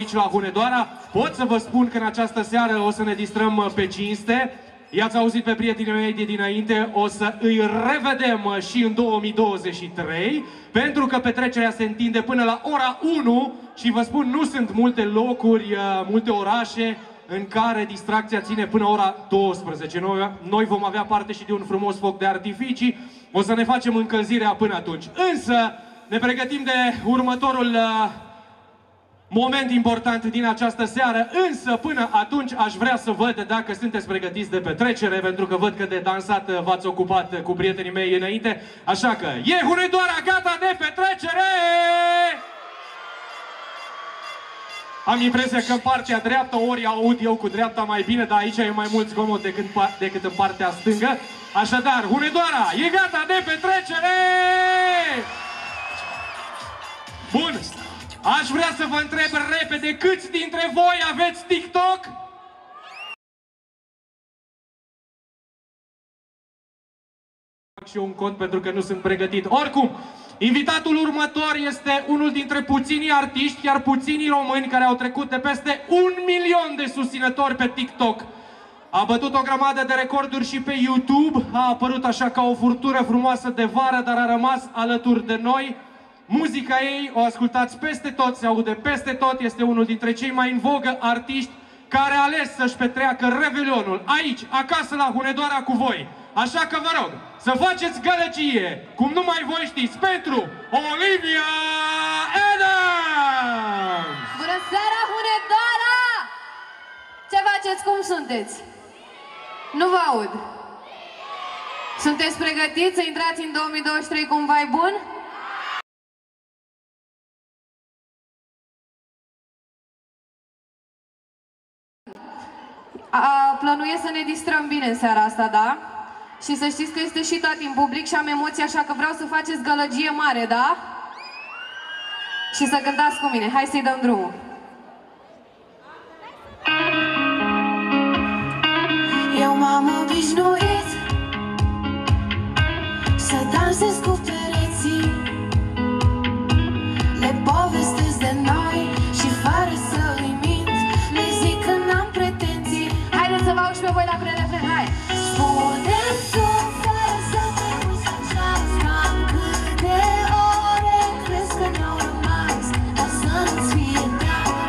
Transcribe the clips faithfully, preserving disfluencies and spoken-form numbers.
aici la Hunedoara. Pot să vă spun că în această seară o să ne distrăm pe cinste. I-ați auzit pe prietenii mei de dinainte, o să îi revedem și în două mii douăzeci și trei, pentru că petrecerea se întinde până la ora unu și vă spun, nu sunt multe locuri, multe orașe în care distracția ține până ora douăsprezece. Noi, noi vom avea parte și de un frumos foc de artificii, o să ne facem încălzirea până atunci. Însă ne pregătim de următorul uh, moment important din această seară, însă până atunci aș vrea să văd dacă sunteți pregătiți de petrecere, pentru că văd că de dansat v-ați ocupat cu prietenii mei înainte, așa că e Hunedoara gata de petrecere! Am impresia că în partea dreaptă ori aud eu cu dreapta mai bine, dar aici e mai mult zgomot decât, decât în partea stângă. Așadar, Hunedoara e gata de petrecere! Bun! Aș vrea să vă întreb repede, câți dintre voi aveți TikTok? Fac și eu un cont pentru că nu sunt pregătit. Oricum, invitatul următor este unul dintre puținii artiști, chiar puținii români, care au trecut de peste un milion de susținători pe TikTok. A bătut o grămadă de recorduri și pe YouTube, a apărut așa ca o furtună frumoasă de vară, dar a rămas alături de noi. Muzica ei o ascultați peste tot, se aude peste tot, este unul dintre cei mai în vogă artiști care a ales să-și petreacă Revelionul aici, acasă la Hunedoara cu voi. Așa că vă rog să faceți gălăgie, cum numai voi știți, pentru Olivia Adams! Bună seara, Hunedoara! Ce faceți? Cum sunteți? Nu vă aud. Sunteți pregătiți să intrați în două mii douăzeci și trei cu un vibe bun? A, plănuiesc să ne distrăm bine în seara asta, da? Și să știți că este și tot în public și am emoții, așa că vreau să faceți gălăgie mare, da? Și să cântați cu mine. Hai să-i dăm drumul. Eu m-am obișnuit să dansez cu pereții, le povestesc de noi și fără să îi mint, le zic că n-am pretenții. Haideți să vă aud și pe voi la pre-refren, hai! Spune-mi tu, fără să te uiți la ceas, cam câte ore crezi că ne-au rămas, dar să nu-ți fie teamă.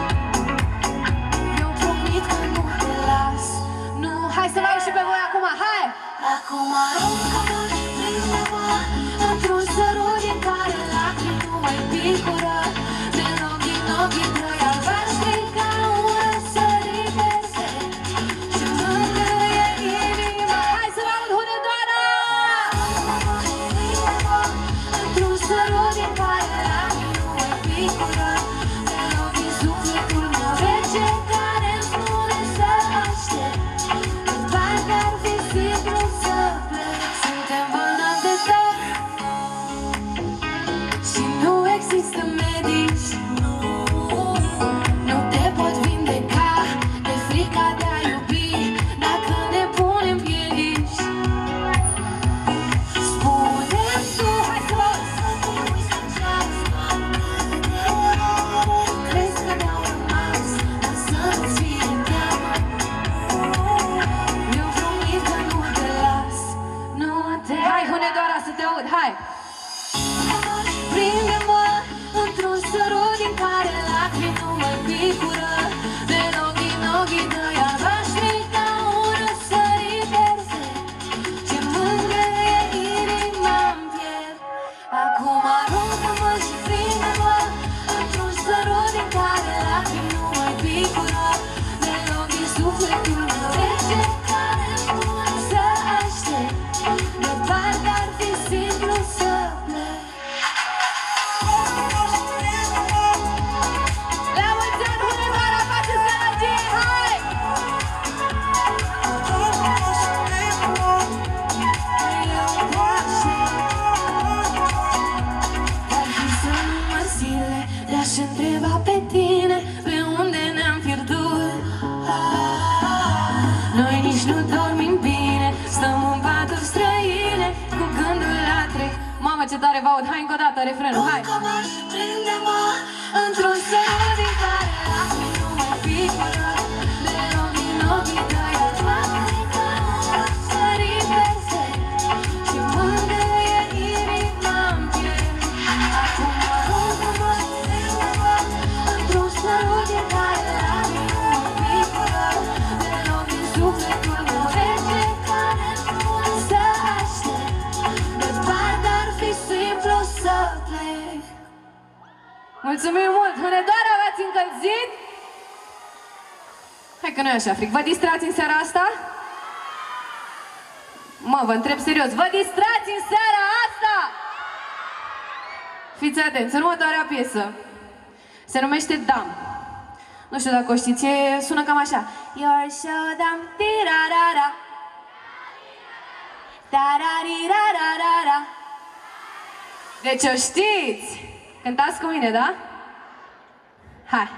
Eu promit că nu te las. Nu, hai să vă aud și pe voi acum, hai! Acum aruncă-mă și prinde-mă într-un sărut din care lacrimi nu mai picură, de ochii în ochii tăi albaștri ca un răsărit verde și mângâie inima. Hai să vă aud, Hunedoara! Aruncă-mă și prinde-mă într-un sărut din care lacrimi nu mai picură, de ochii sufletul meu rece care îmi spune să aștept, de parcă ar fi simplu să plec. Suntem bolnavi de dor și nu există medici, nu te pot vindeca de frica de a iubi dacă ne punem piedici. Spune-mi tu, hai să vă să te uiți la ceas, cam câte ore crezi că ne-au rămas, dar să nu-ți fie teamă. Eu promit că nu te las, nu te Hai, Hunedoara, să te aud, hai! Prinde-mă într-un sărut din care lacrimi nu mai picură, de ochii în ochii tăi albaștri ca un răsărit verde ce mângâie inima-mi pierd. Acum aruncă-mă și prinde-mă într-un sărut din care lacrimi nu mai picură, de ochii sufletul meu rece care îmi spune să aștept, de parcă ar fi simplu să plec. La mulți ani, Hunedoara, faceți gălăgie, hai! Dar visăm numai zile de-aș întreba pe tine pe unde ne-am pierdut. Noi nici nu dormim bine, stăm în paturi străine cu gândul la trec. Mamă, ce tare vă aud! Hai încă o dată, refrenul, hai! Aruncă-mă și prinde-mă într-un sărut din care Mulțumim mult! Hunedoara, v-ați încălzit? Hai că nu e așa fric. Vă distrați în seara asta? Mă, vă întreb serios. Vă distrați în seara asta? Fiți atenți, următoarea piesă se numește Dam. Nu știu dacă o știți, e, sună cam așa. You're so dumb, ti-ra-ra-ra, ta-ra-ri-ra-ra-ra-ra. Deci o știți? Cântați cu mine, da? Hai!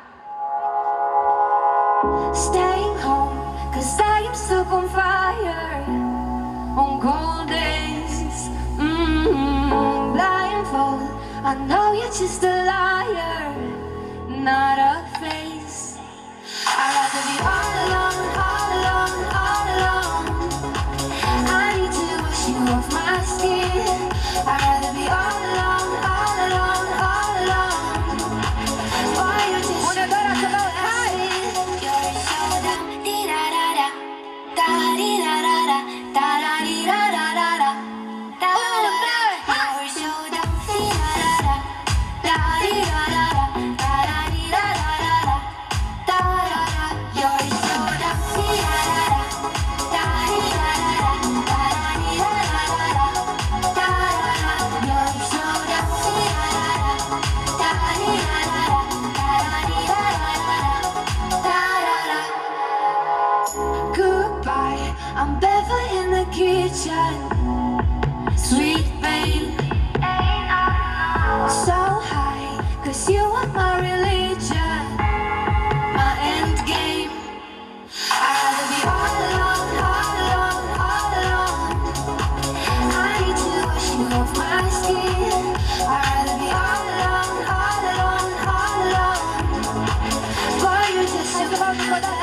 Staying home, cause I am stuck on fire. On cold days, mm-hmm. Blindfold, I know you're just a liar, not a face. I'd rather be all alone, all alone, all alone. I need to wash you off my skin. I'd rather be all alone, all alone, all alone. Why you just Hunedoara, să vă hai! You're so dumb, di-da-da-da, da-di-da-da-da, da-da-di-da-da-da-da, da-da-da. You're so dumb, di-da-da-da, da-di-da-da-da, da-da-di-da-da-da-da, da-da-da. You're so dumb, di-da-da-da, da-di-da-da-da, da-da-di-da-da-da-da, da-da-da. You're so dumb, di-da-da-da, da-di-da-da-da, da-da-di-da-da-da, da-da-da. Goodbye, I'm barefoot in the kitchen. Sweet babe, so high, cause you are my religion, my end game. I'd rather be all alone, all alone, all alone. I need to wash you off my skin. I'd rather be all alone, all alone, all alone. Boy, you're just so dumb,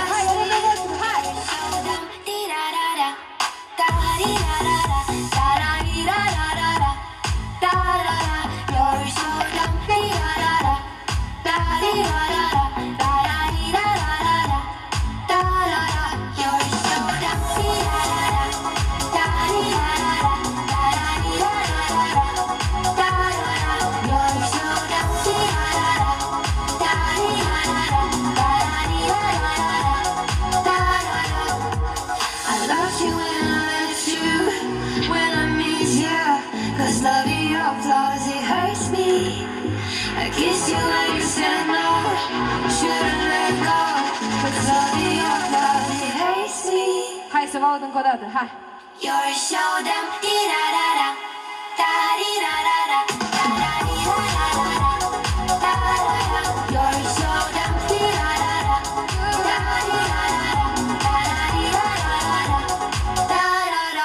di-da-da-da, da-di-da-da-da, da-da-di-da-da-da-da, da-da-da. You're so dumb, di-da-da-da, da-di-da-da-da, da-da-di-da-da-da-da, da-da-da. You're so dumb, di-da-da-da, da-di-da-da-da, da-da-di-da-da-da-da, da-da-da. You're so dumb, di-da-da-da, da-di-da-da-da, da-da-di-da-da-da-da, da-da-da. I loved you when I left you, when I miss you, cause loving your flaws, it hurts me. I kissed you when you said no, shouldn't let go, cause loving your flaws, it hurts me. Hai să vă aud încă o dată, hai! You're so dumb, di-da-da-da, da-di-da-da-da, da-da-di-da-da-da-da, da-da-da. You're so dumb, di-da-da-da, da-di-da-da-da, da-da-di-da-da-da-da, da-da-da.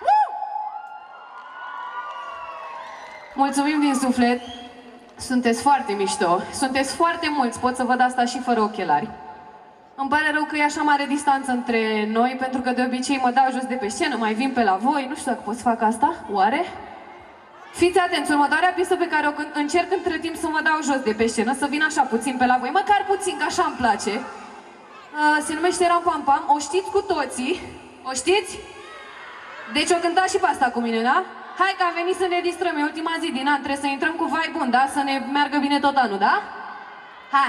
Mulțumim din suflet! Sunteți foarte mișto, sunteți foarte mulți, pot să văd asta și fără ochelari. Îmi pare rău că e așa mare distanță între noi, pentru că de obicei mă dau jos de pe scenă, mai vin pe la voi, nu știu dacă pot să fac asta, oare? Fiți atenți, următoarea piesă pe care o încerc între timp să mă dau jos de pe scenă, să vin așa puțin pe la voi, măcar puțin, că așa îmi place. Uh, se numește Ram Pam Pam, o știți cu toții, o știți? Deci o cântați și pe asta cu mine, da? Hai că am venit să ne distrăm, e ultima zi din an, trebuie să intrăm cu vai bun, da? Să ne meargă bine tot anul, da? Hai!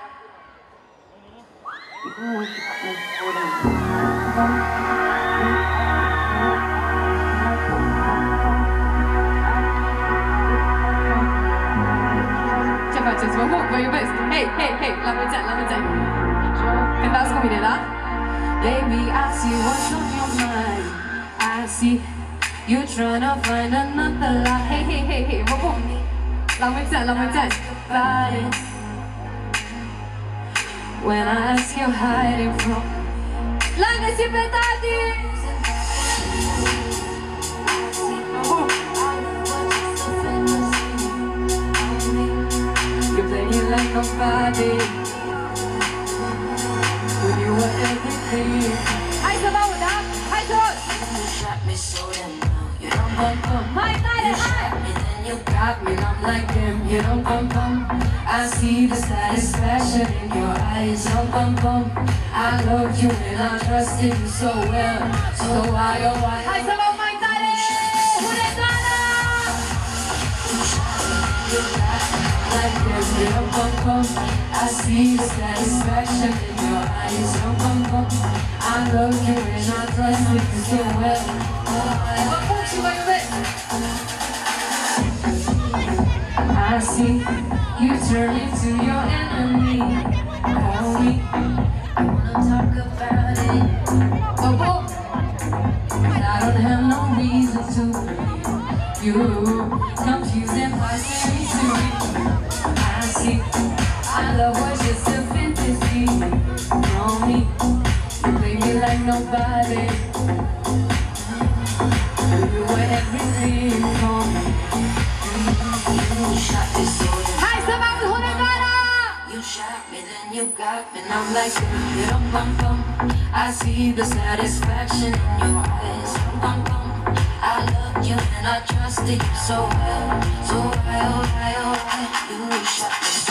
Ce faceți? Vă pup, vă iubesc! Hei, hei, hei, la mulți ani, la mulți ani! Cântați cu mine, da? Baby, I see what's on your mind. I see you tryna find another lie. Hey, hey, hey, hey, vă pup! La mulți ani, la mulți ani! Bye. When I ask you hiding from, l-am găsit pe tati! You play it like nobody, when you were everything. Hai să vă aud, da? Hai să aud! Mai tare, hai! You got me, I'm like them, you don't bum bum. I see the satisfaction in your eyes, don't bum bum. I loved you and I trusted you so well, so why oh why? Hai să vă mai tare! Hunedoara! like this, yeah, bum, bum. I see the satisfaction in your eyes, bum, bum, bum. I love you and I trust you so well. Vă pup și vă iubesc! I see you turn into your enemy. Call me, I wanna talk about it. Vă pup! I don't have no reason to. You confuse and pass me to me. I see, our love was just a fantasy. Know me, you play me like nobody. You were everything for me. You shot me so. Hai să vă aud Hunedoara! You shot me, then you got me, and I'm like, bum bum bum. I see the satisfaction in your eyes, bum bum. I loved you and I trusted you so well, so why, oh why, oh why, you shot me so.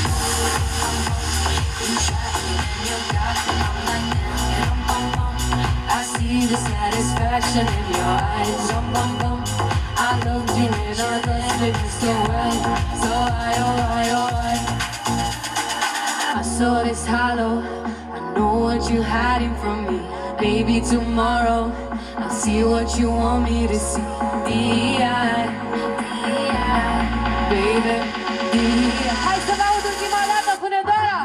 You shot me, then you got me, I'm like, bum bum bum. I see the satisfaction in your eyes, bum bum bum. I loved you and I trusted you so well, so why, oh why, oh why. I saw this hollow, I know what you're hiding from me. Maybe tomorrow I'll see what you want me to see. D I, D I, baby, D I. Hai să vă aud ultima dată Hunedoara!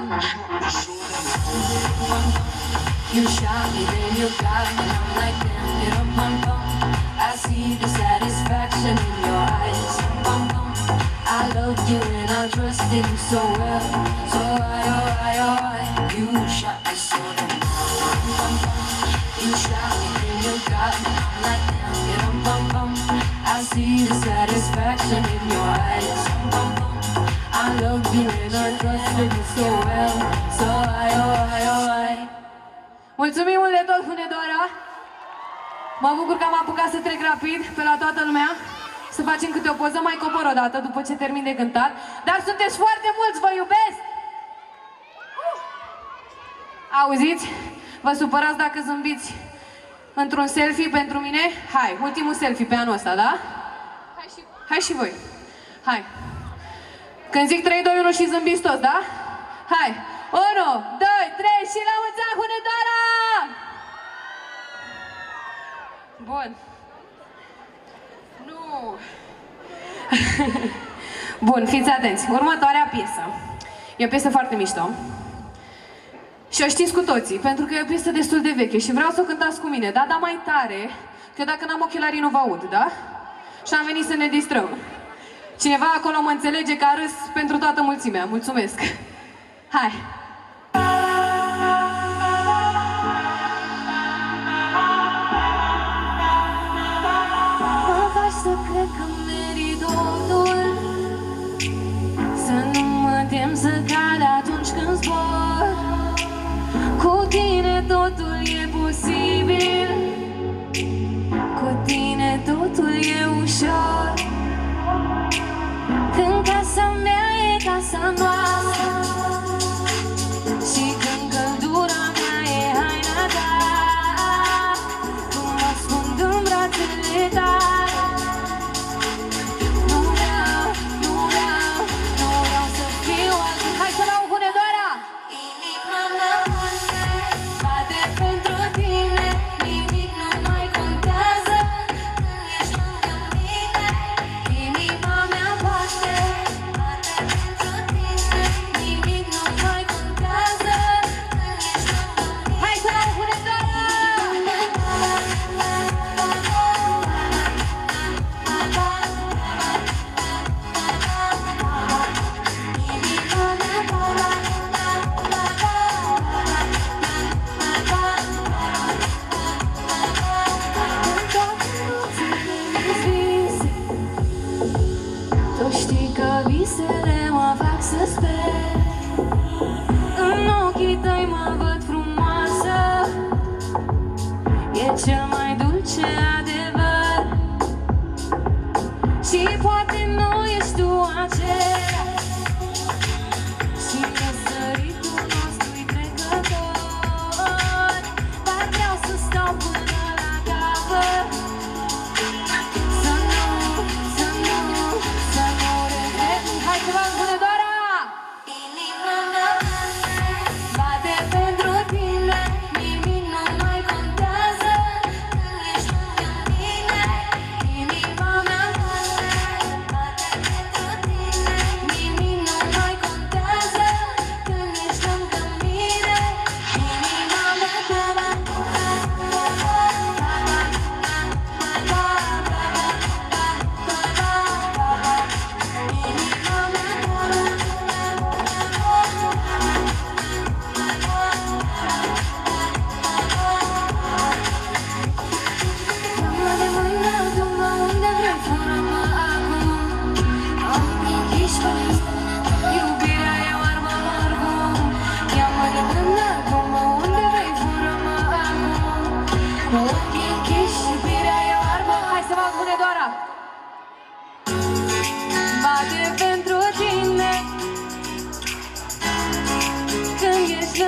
You shot me, then you got me, I'm like damn, get up, bum bum. I see the satisfaction in your eyes, bum bum. I loved you and I trusted you so well, so why, oh why, oh why, you shot me so damn, bum bum. You shot me, then you got me, I'm like damn, get up, bum bum. I see the satisfaction in your eyes, bum bum. I loved you and I trusted you so well, so why, oh why, oh why. Mulțumim mult de tot, Hunedoara! Mă bucur că am apucat să trec rapid pe la toată lumea, să facem câte o poză, mai cobor o dată după ce termin de cântat, dar sunteți foarte mulți, vă iubesc! Uh! Auziți? Vă supărați dacă zâmbiți într-un selfie pentru mine? Hai, ultimul selfie pe anul ăsta, da? Hai și, hai și voi! Hai! Când zic trei, doi, unu și zâmbiți toți, da? Hai! unu, doi, trei și la mulți ani, Hunedoara! Bun. Nu. Bun, fiți atenți. Următoarea piesă. E o piesă foarte mișto. Și o știți cu toții, pentru că e o piesă destul de veche și vreau să o cântați cu mine, da? Dar mai tare, că dacă n-am ochelarii nu vă aud, da? Și am venit să ne distrăm. Cineva acolo mă înțelege că a râs pentru toată mulțimea. Mulțumesc! Hai! Mă faci să cred că merit totul, să nu mă tem să cad atunci când zbor. Cu tine totul e posibil, cu tine totul e ușor. Când casa mea e casa noastră și când căldura mea e haina ta, când mă ascund în brațele tale, nu vreau, nu vreau, nu vreau să fiu altul. Hai să dau Hunedoara! Inima mea bate, bate pentru tine, nimic nu mai contează când ești lângă mine. Inima mea bate, bate pentru tine, nimic nu mai contează când ești lângă mine. Hai să dau Hunedoara! Tu știi că visele mă fac să sper, în ochii tăi mă văd frumoasă, e cel mai dulce adevăr. Și poate nu ești tu același, și răsăritul nostru-i trecător, dar vreau să stau până la capăt. Să nu, să nu, să nu regret. Hai să vă Hunedoara!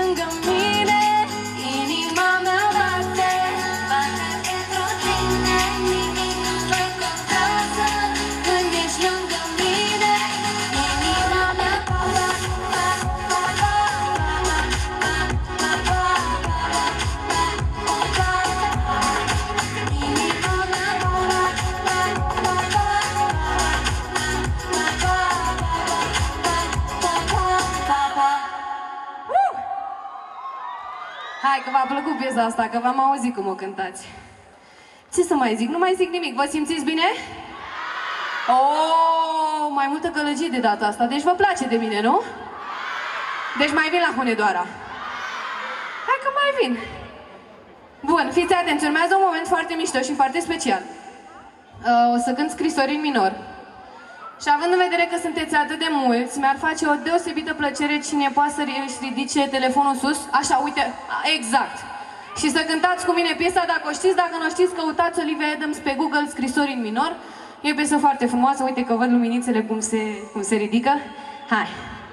lângă mine, inima mea bate, bate pentru tine. Nimic nu mai contează când ești lângă mine, inima mea bate. Hai că v-a plăcut piesa asta, că v-am auzit cum o cântați. Ce să mai zic? Nu mai zic nimic. Vă simțiți bine? Oh, mai multă gălăgie de data asta. Deci vă place de mine, nu? Deci mai vin la Hunedoara. Hai că mai vin. Bun, fiți atenți. Urmează un moment foarte mișto și foarte special. Uh, o să cânt scrisori în minor. Și având în vedere că sunteți atât de mulți, mi-ar face o deosebită plăcere cine poate să își ridice telefonul sus. Așa, uite, exact. Și să cântați cu mine piesa, dacă o știți, dacă nu o știți, căutați Olivia Adams pe Google, scrisori în minor. E o piesă foarte frumoasă, uite că văd luminițele cum se, cum se ridică. Hai!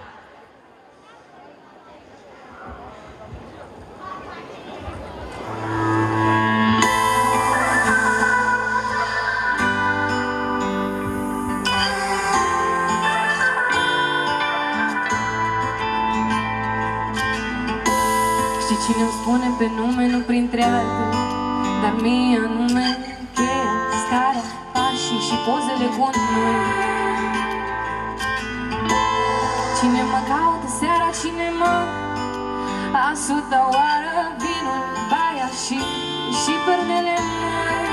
Cine îmi spune pe nume, nu printre altele, dar mie anume cheia, scara, pașii și pozele cu noi. Cine mă caută seara, cine mă a suta oară, vinul, baia și, și pernele noi.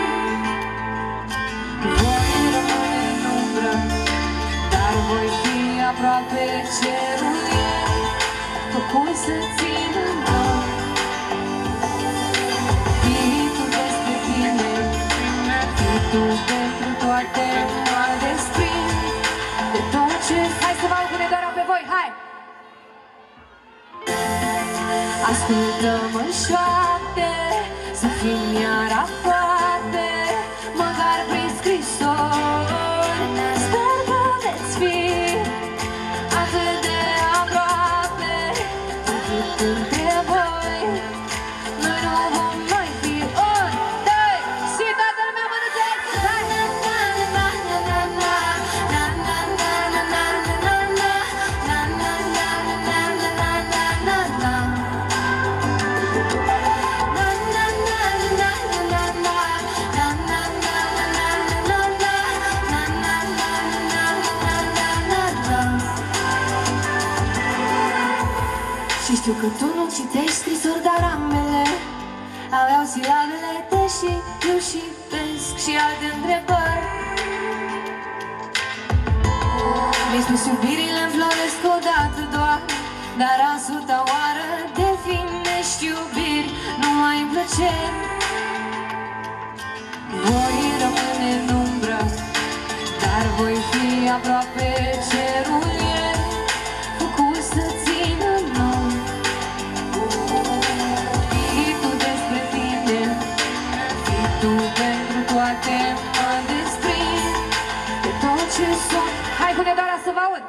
Voi rămâne în umbră, dar voi fi aproape cerul ei, făcut să țină noi. Tu pentru toate mă desprind de tot ce... Hai să vă aud Hunedoara pe voi, hai! Ascultă-mă în șoapte, să fim iar aproape, măcar prin scrisori. Sper că veți fi atât de aproape, încât între voi noi nu vom mai fi ori, doi, și toată lumea mă duceți! Și știu că tu nu citești scrisori, dar ambele aveau silabele te și eu și pesc și alte întrebări. Mi-ai spus iubirile înfloresc odată doar, dar a suta oară definești iubiri numai în plăceri. Voi rămâne în umbră, dar voi fi aproape cerul ei, făcut să țină noi. Fii tu despre tine, fii tu pentru toate mă desprind de tot ce sunt. Hai, Hunedoara, să vă aud!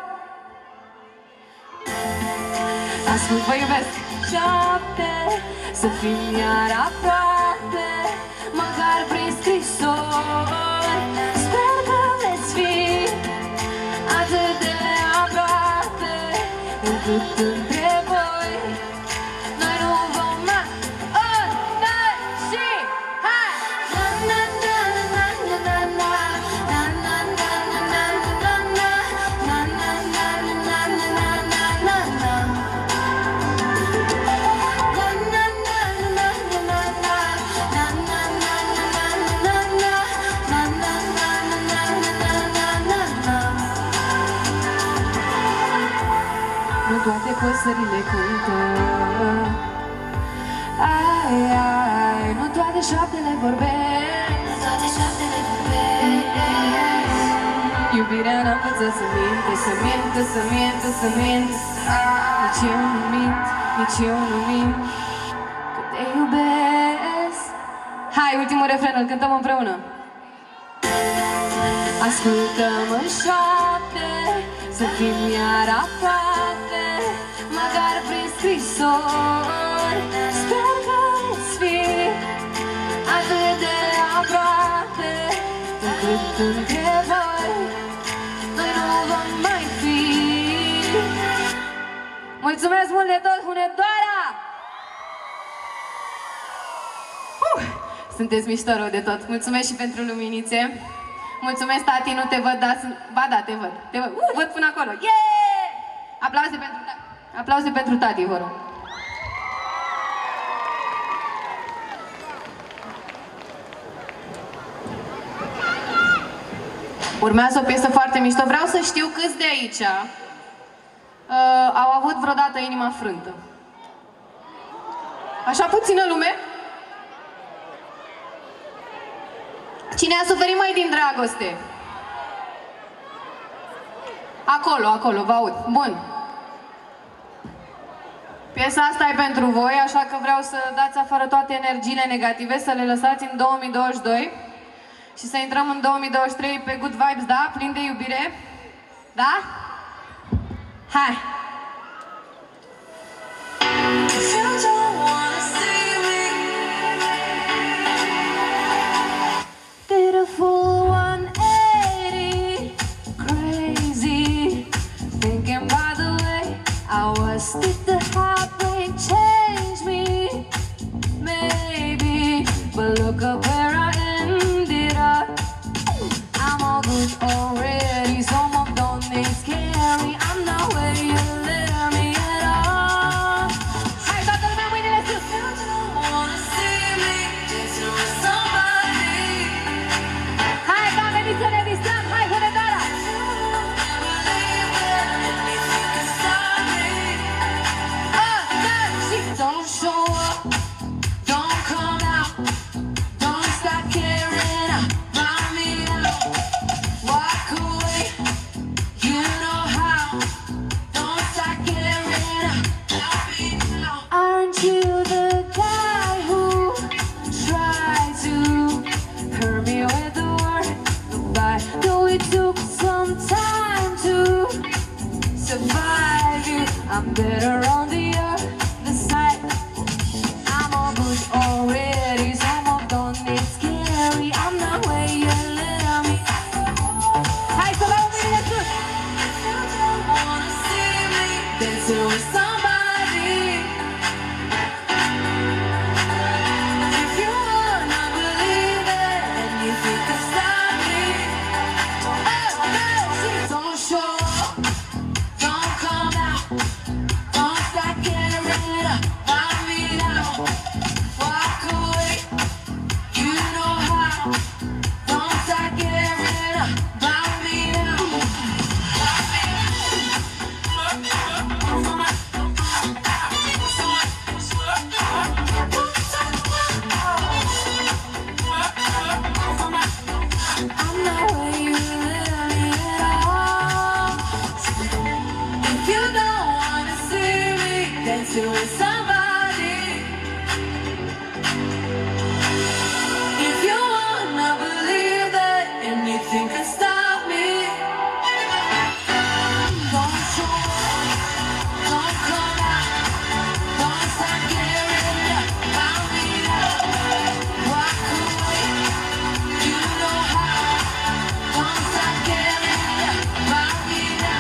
Ascult, vă iubesc! Șapte, să fim iar aproape, măcar prin scrisori. Sper că veți fi atât de aproape, încât între voi noi nu vom mai ori, doi și hai! Na na na na na na na na na na na na na na na na na na na na. Nu toate păsările cântă, ai, ai, nu toate șoaptele vorbesc, Nu toate șoaptele vorbesc. iubirea n-a învățat să minte, să mintă, să mintă, să mintă. Nici eu nu mint, nici eu nu mint, că te iubesc. Hai, ultimul refren, îl cântăm împreună. Ascultă-mă în șoapte, să fim iar aproape, măcar prin scrisori. Sper că veți fi atât de aproape, încât între voi noi nu vom mai fi. Mulțumesc mult de tot, Hunedoara! Uh, sunteți mișto rău de tot. Mulțumesc și pentru luminițe. Mulțumesc, tati, nu te văd, dar sunt... Ba da, te văd. Te văd. Uh, văd până acolo. Yeah! Aplauze pentru tati. Aplauze pentru tati, vă rog. Urmează o piesă foarte mișto. Vreau să știu câți de aici uh, au avut vreodată inima frântă. Așa puțină lume? Cine a suferit mai din dragoste? Acolo, acolo, vă aud. Bun. Piesa asta e pentru voi, așa că vreau să dați afară toate energiile negative, să le lăsați în două mii douăzeci și doi și să intrăm în două mii douăzeci și trei pe good vibes, da? Plin de iubire. Da? Hai! Did a full one eighty, crazy, thinking by the way I was. Did the heartbreak change me? Maybe, but look up where I ended up. I'm all good already, so mom don't need scary. I'm not where you let me at all. Hai, toată lumea, mâinile sus! You don't wanna see me dancing with somebody. Hai, că am venit să ne distrăm! Hai, Hunedoara! Don't show up, don't come out, don't start caring about me now. Walk away, you know how, don't start caring about me now. Aren't you the guy who tried to hurt me with the word goodbye? Though it took some time to survive you, I'm better on the other side. I'm all good already, some of don't need scary. I'm not where you let me. Hai să luăm mâinile sus! You don't wanna see me dancing with somebody. If you wanna believe it, then you think can stop me. Oh, oh, don't show up, don't come out, don't start caring about me now. Walk away, you know how, don't start caring about me now. I'm not where you let me at all. If you don't wanna see me dancing with somebody, if you wanna believe that anything can stop me, don't show up, don't come out, don't start caring about me now. Walk away, you know how, don't start caring about me now.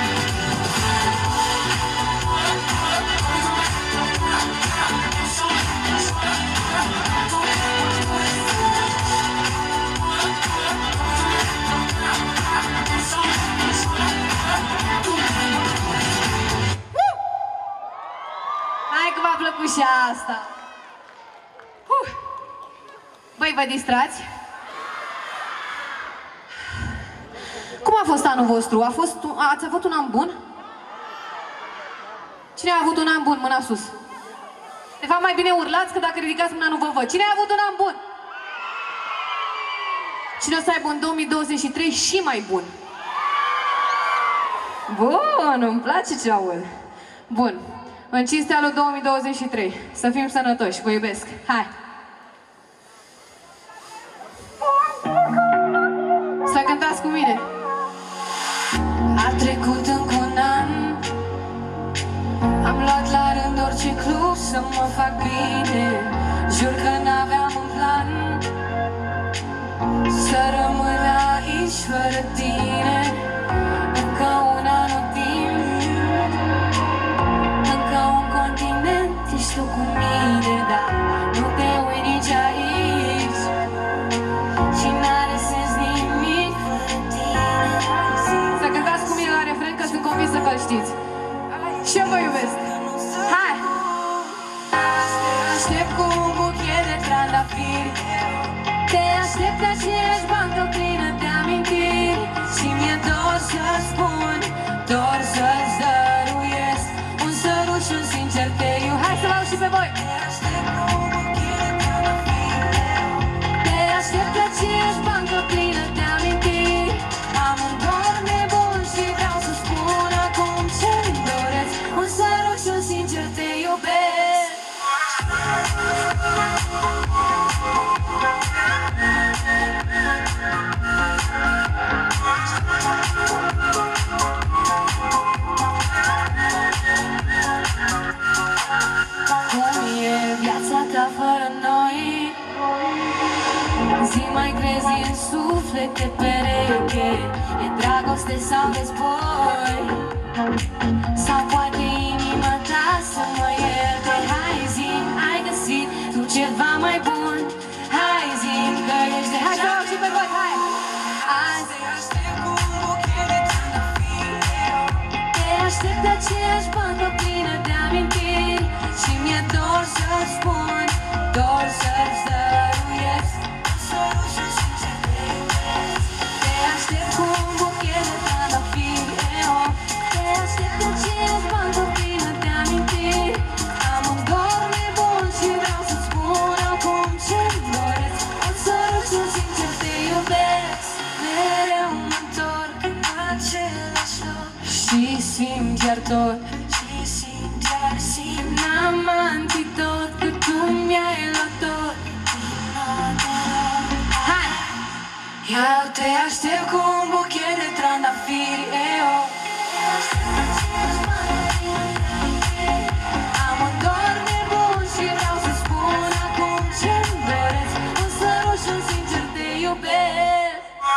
Hai că v-a plăcut și asta! Uh. Băi, vă distrați? Cum a fost anul vostru? A fost, ați avut un an bun? Cine a avut un an bun? Mâna sus! De fapt, mai bine urlați, că dacă ridicați mâna nu vă văd. Cine a avut un an bun? Cine o să aibă în două mii douăzeci și trei și mai bun? Bun, îmi place ce aud. Bun, în cinstea lui două mii douăzeci și trei. Să fim sănătoși, vă iubesc. Hai! Să cântați cu mine. A trecut încă un an, am să mă fac bine. Jur că n-aveam în plan să rămân aici fără tine. Încă un an o timp, încă un continent, ești tu cu mine, dar nu te uit nici aici. Și n-are sens nimic fără tine. Să cântați cu mine la refren, că sunt convinsă că-l știți. Și eu vă iubesc. Hai! Aștept cu un buchet de trandafiri, te aștept pe aceeași bancă plină de amintiri. Și mi-e dor să-ți spun, dor să-ți dăruiesc un sărut și un sincer te iubesc. Hai să vă aud și pe voi! Te aștept pe aceeași bancă plină de amintiri. Am un dor nebun și vreau să spun acum ce-mi doresc, un sărut și un sincer te iubesc. Cum e viața ta fără noi? Zi mai crezi în suflete pereche, e dragoste sau război? Sau poate inima ta să mă ierte? Hai zi-mi, ai găsit tu ceva mai bun. Hai zi-mi că ești de... Hai să vă aud și pe voi, hai! Azi te aștept cu un buchet de trandafiri, te aștept pe aceeași bancă plină de amintiri. Și mi-e dor să-ți spun, dor să-ți dăruiesc un sărut și un sincer te iubesc. Te aștept cu un buchet de trandafiri, te aștept pe aceeași bancă plină de amintiri. Am un dor nebun și vreau să-ți spun acum ce-mi doresc, un sărut și un sincer te iubesc. Mereu mă întorc în același loc și simt iar tot, și simt iar simt. N-am antidot, că tu mi-ai luat tot. Hai! Eu te aștept cu un buchet de trandafiri, eu. Am un dor nebun și vreau să spun acum ce-mi doresc, un sărut și un sincer te iubesc.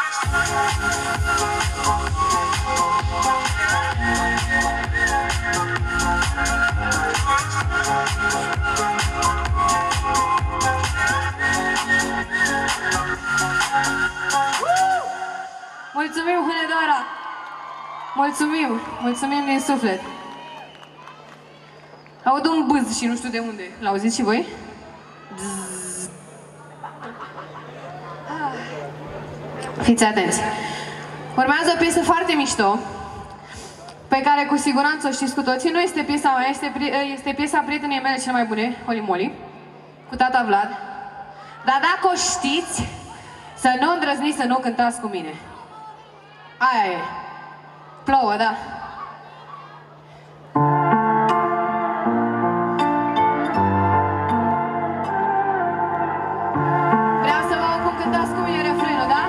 Mulțumim, Hunedoara! Mulțumim, mulțumim din suflet! Aud un bâz și nu știu de unde. L-auziți și voi? Bzzz. Ah. Fiți atenți! Urmează o piesă foarte mișto, pe care cu siguranță o știți cu toții. Nu este piesa mea, este, este piesa prietenei mele cele mai bune, Holly Molly, cu tata Vlad. Dar dacă o știți, să nu îndrăzniți să nu cântați cu mine. Aia e. Plouă, da. Vreau să vă aud cum cântați cu mine refrenul, da?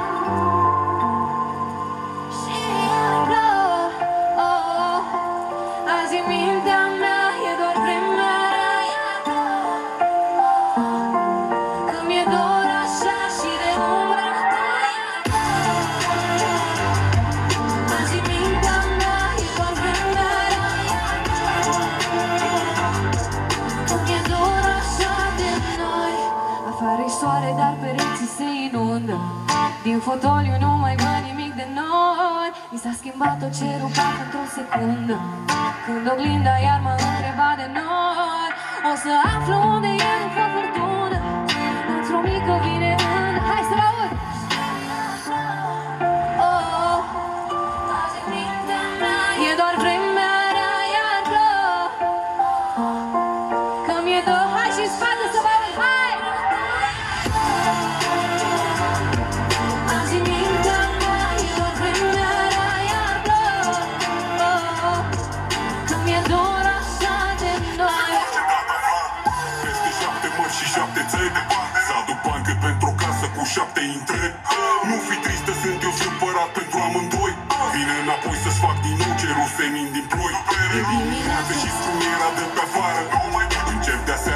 Și plouă, oh, oh. Azi în mintea mea e doar vremea rea, iar plouă, oh, oh. Că mi-e dor așa și de umbra ta, iar plouă. Azi în mintea mea e doar vremea rea, iar plouă. Că mi-e dor așa de noi. Afară-i soare, dar pereții se inundă. Din fotoliu nu mai văd nimic de noi. Mi s-a schimbat tot cerul parcă într-o secundă. Când oglinda iar mă întreba de noi, o să aflu unde e în fă furtună, într-o mică vine în... Hai să vă aud! Oh, oh. Azi în mintea mea e doar vremea rea, iar plouă. Că mi-e dor, hai și în spate să vă aud, hai! Azi în mintea mea e doar vremea rea, iar plouă. Oh, oh. Că mi-e dor așa de noi. Peste șapte mări și șapte țări, să aduc bani cât pentru o casă cu șapte intrări. Nu fi tristă, sunt eu supărat pentru amândoi. Vine înapoi să-ți fac din nou cerul senin din ploi. E dimineață și spun era de pe afară. Încep de-a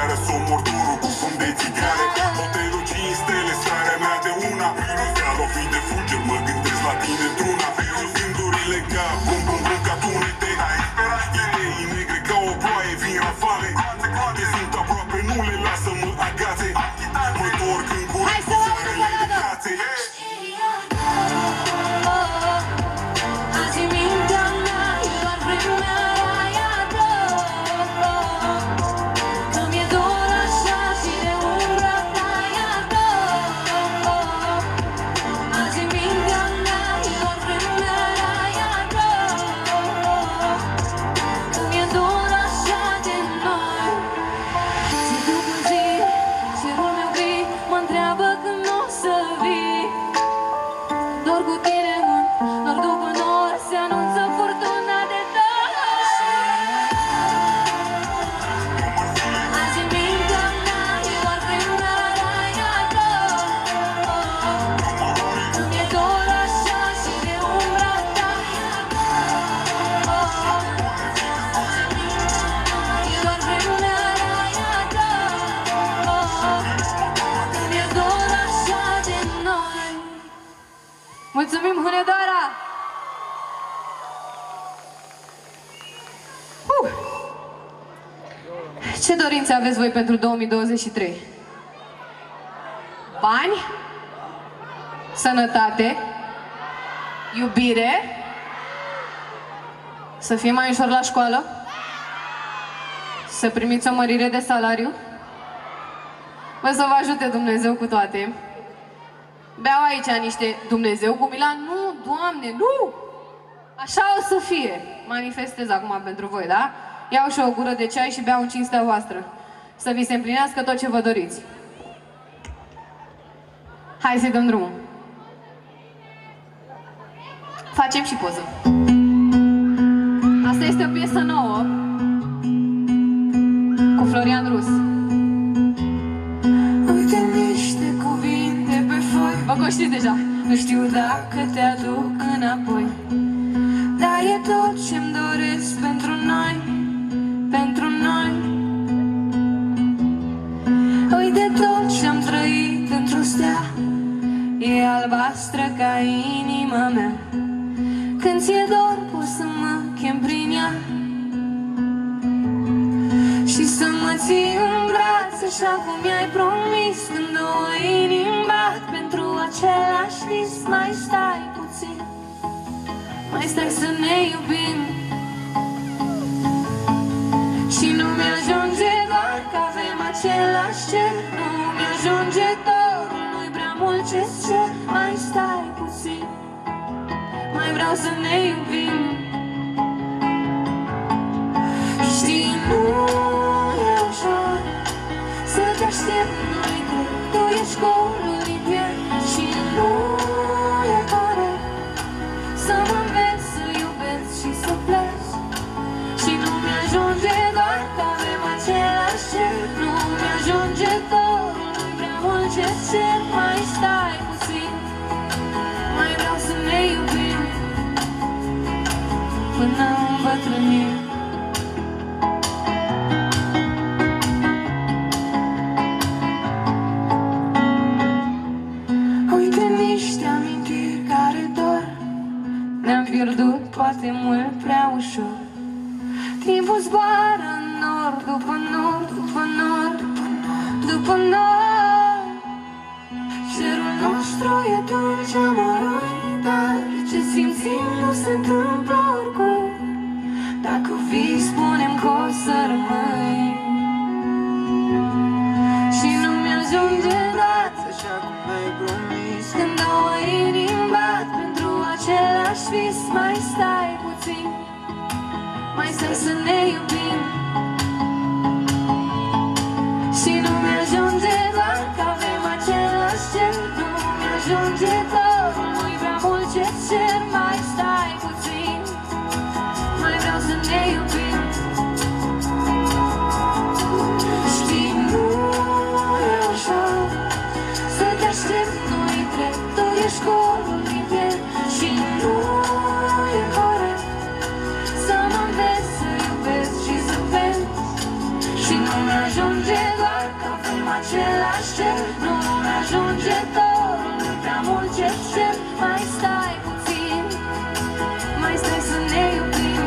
Hunedoara! Uh. Ce dorințe aveți voi pentru două mii douăzeci și trei? Bani? Sănătate? Iubire? Să fie mai ușor la școală? Să primiți o mărire de salariu? Vă să vă ajute Dumnezeu cu toate. Beau aici niște Dumnezeu cu mila? Nu, Doamne, nu! Așa o să fie. Manifestez acum pentru voi, da? Iau și o gură de ceai și beau în cinstea voastră. Să vi se împlinească tot ce vă doriți. Hai să-i dăm drumul. Facem și poză. Asta este o piesă nouă cu Florian Rus. Uite niște cuvinte pe foi. Vă conștiți deja. Nu știu dacă te aduc înapoi, dar e tot ce-mi doresc pentru noi, pentru noi. Uite tot ce-am trăit într-o stea, e albastră ca inima mea. Când ți-e dor poți să mă chem prin ea și să mă ții în braț așa cum mi-ai promis. Când două inimi bat pentru același vis, mai stai puțin, mai stai să ne iubim. Și nu mi-ajunge doar că avem același cer, nu mi-ajunge dorul, nu-i prea mult ce-ți cer. Mai stai puțin, mai vreau să ne iubim. Știi, nu e ușor să te aștept, nu-i greu, tu ești golul din piele. Și nu e corect să mă înveți să iubesc și să pleci. Și nu mi-ajunge doar că avem același cer, nu mi-ajunge dorul, nu-i prea mult ce-ți cer. Mai stai puțin, mai vreau să ne iubim până îmbătrânim. Uite niște amintiri care dor, ne-am pierdut poate mult prea ușor. Timpul zboară în nord, după nord, după nord, după nord, după nord. Cerul nostru e dulce amărât, dar ce simțim nu se întâmplă oricum. Dacă vii, spunem că o să rămâi. Și nu mi-ajunge dați așa cum ai promis. Când două inimi bat pentru același vis, mai stai puțin, mai stai să ne iubim. Și nu mi-ajunge doar că avem același cer, nu mi-ajunge dorul, nu-i prea mult ce-ți cer. Mai stai puțin, mai vreau să ne iubim. Știi, nu e ușor să te aștept, nu-i drept, tu ești golul din piele. Și nu e corect să mă înveți să iubesc și să vezi. Și nu mi-ajunge doar că avem același cer, nu mi-ajunge dorul, nu-i prea mult ce-ți cer. Mai stai puțin, mai stai să ne iubim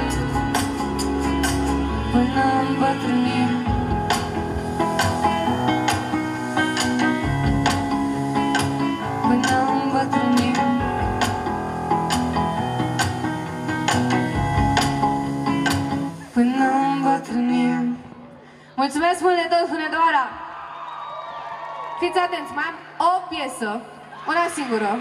până îmbătrânim. Până îmbătrânim. Până îmbătrânim. Mulțumesc mult de tot, Hunedoara! Fiți atenți, mai am o piesă, una singură.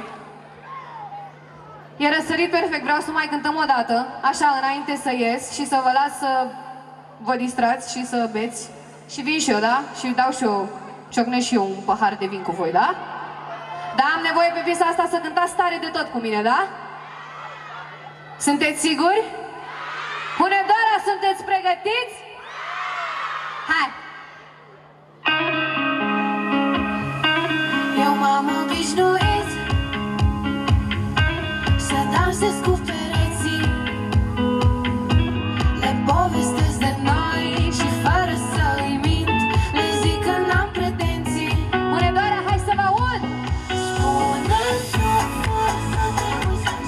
E răsărit perfect, vreau să mai cântăm o dată, așa, înainte să ies și să vă las să vă distrați și să beți. Și vin și eu, da? Și dau și eu, ciocnesc și eu un pahar de vin cu voi, da? Dar am nevoie pe piesa asta să cântați tare de tot cu mine, da? Sunteți siguri? Hunedoara, sunteți pregătiți? Hai! Eu m-am obișnuit să dansez cu pereții, le povestesc de noi și fără să îi mint, le zic că n-am pretenții. Hunedoara, hai să vă aud! Spune-mi frumos să te uiți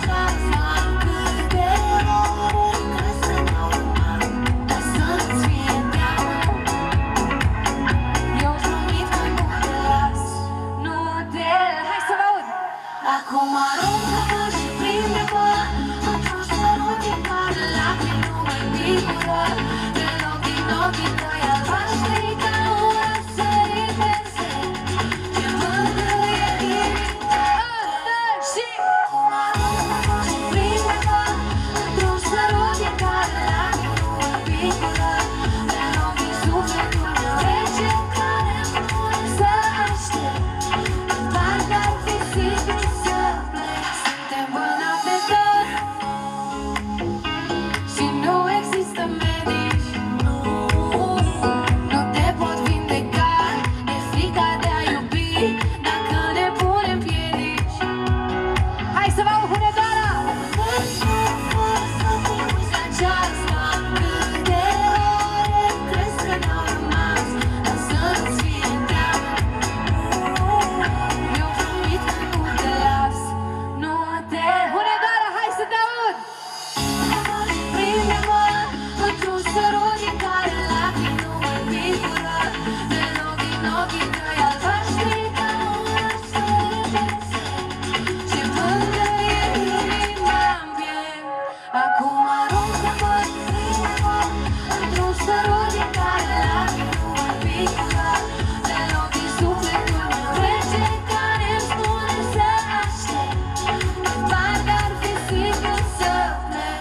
picură deloc din sufletul meu rece care îmi spune să aștept. Parcă ar fi simplu să plec.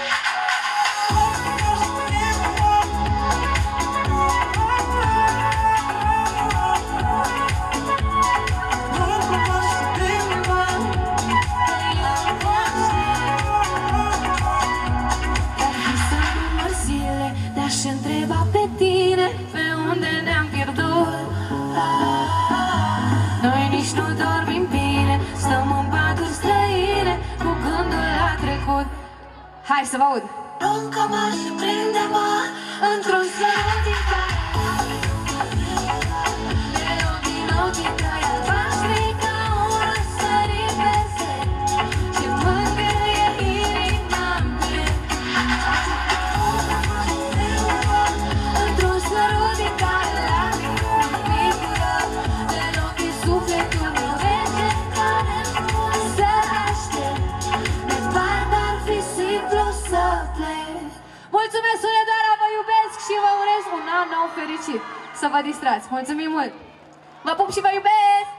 Te-aș întreba pe tine pe unde ne-am pierdut. Noi nici nu dormim bine, stăm în paturi străine cu gândul la trecut. Hai să vă aud! Aruncă-mă și prinde-mă într-un sărut din care deloc din ochii tăi albaștri ca un răsărit perfect și mângâie inima-n plin. Într-un sărut din care lacrimi picură deloc din sufletul meu rece care-mi spune să aștept. De parcă ar fi simplu să plec. Mulțumesc, Sunedoara, vă iubesc și vă urez un an nou fericit! Să vă distrați! Mulțumim mult! Vă pup și vă iubesc!